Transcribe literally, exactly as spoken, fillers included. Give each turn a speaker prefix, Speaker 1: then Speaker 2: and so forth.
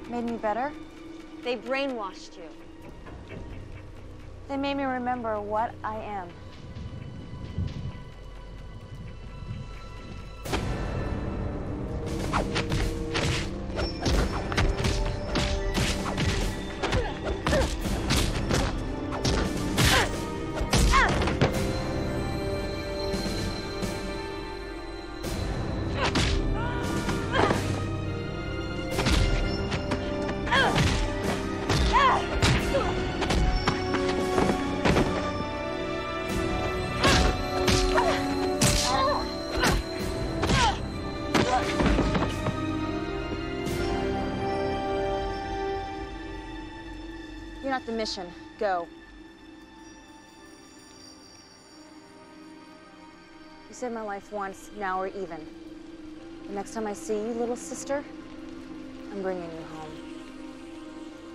Speaker 1: Made me better?
Speaker 2: They brainwashed you.
Speaker 1: They made me remember what I am. You're not the mission. Go. You saved my life once, now we're even. The next time I see you, little sister, I'm bringing you home.